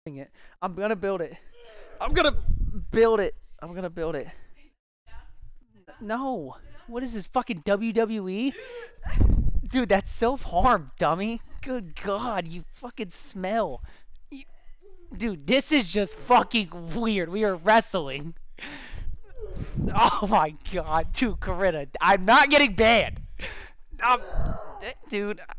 it. I'm gonna build it. I'm gonna build it. I'm gonna build it. No. What is this fucking WWE? Dude, that's self-harm, dummy. Good God, you fucking smell. You, dude, this is just fucking weird. We are wrestling. Oh my God, dude, Corinna, I'm not getting banned. Um, dude,